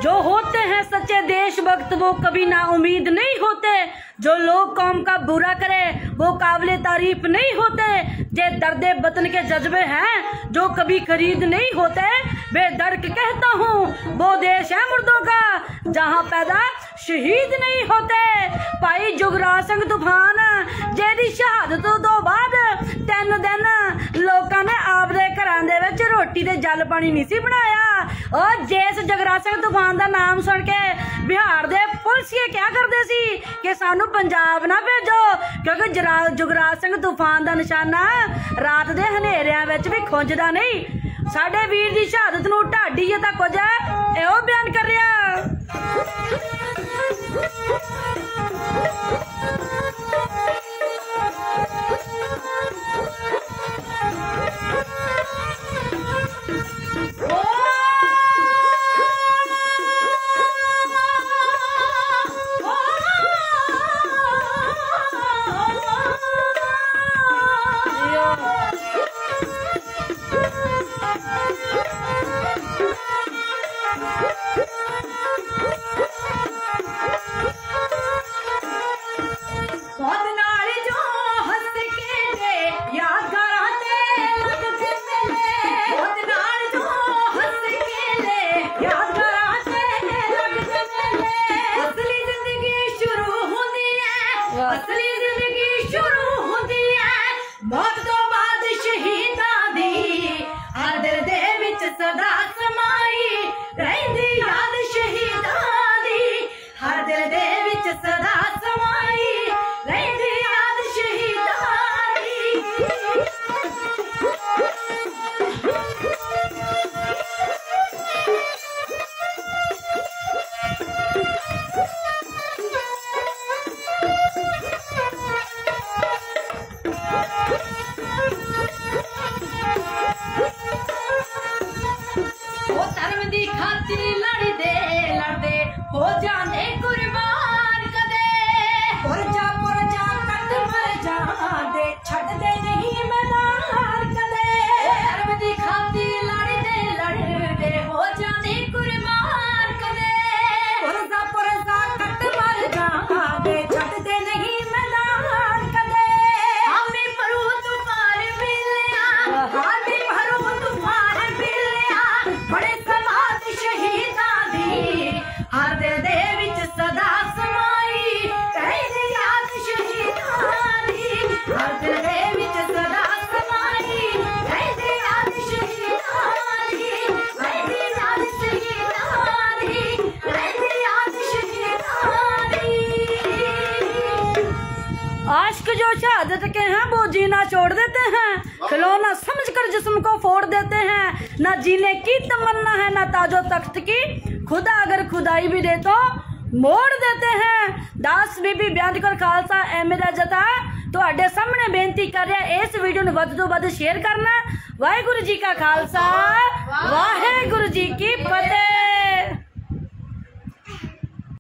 जो होते हैं सच्चे देशभक्त वो कभी ना उम्मीद नहीं होते। जो लोग कौम का बुरा करे वो काबिले तारीफ नहीं होते। जे दर्दे वतन के जज्बे हैं जो कभी खरीद नहीं होते। बेदर्द कहता हूँ वो देश है मुर्दों का जहाँ पैदा शहीद नहीं होते। भाई जुगराज सिंह तूफान जेदी शहादत तो बाद 3 दिन लोगों ने आपदे घरां दे विच रोटी ते जल पानी नहीं सी बनाया। और जिस जुगराज सिंह तूफान दा नाम सुन के बिहार दे पुलिसिए क्या करते सी कि सानू पंजाब ना भेजो, क्योंकि जुगराज सिंह तूफान दा निशाना रात दे हनेरियां विच भी खुंजदा नहीं। साडे वीर दी शहादत नू ढाडी तां कुछ इहो बयान कर रहा। असली जिंदगी शुरू होती है मौत तो बाद शहीदां दी। हर दिल दे विच सदा समाई रहिंदी याद शहीदां दी। हर दिल दे विच सदा समाई रहिंदी याद शहीदां दी। खातिर लड़दे लड़दे हो जाने कुर्बान कदे पुरजा कट मर जांदे छड़ दे नहीं मैदान कदे। धर्म दी खातिर लड़दे लड़दे हो जाने कुर्बान कदे पुरजा कट मर जांदे छड़ दे नहीं मैदान कदे। हमें भरू तूफान मिलिया हमें भरू तूफान मिलिया बड़े शहीदां दी। हर दिल दे विच सदा समाई रहिंदी याद शहीदां दी। हर दिल दे विच सदा समाई रहिंदी याद शहीदां दी। रहिंदी याद शहीदां दी। रहिंदी याद शहीदां दी। आशिक जो शहादत के हैं वो जीना छोड़ देते हैं। खिलौना समझकर जिस्म को फोड़ देते हैं। ना जीने की तमन्ना है ना ताजो तख्त की खुदा अगर खुदाई भी दे तो मोड़ देते हैं। दास बीबी बयान कर खालसा अहमद जता तुहाडे सामने बेनती कर रहा इस वीडियो ਨੂੰ ਵੱਧ ਤੋਂ ਵੱਧ शेयर करना। वाहेगुरु जी का खालसा वाहेगुरु जी की फतेह।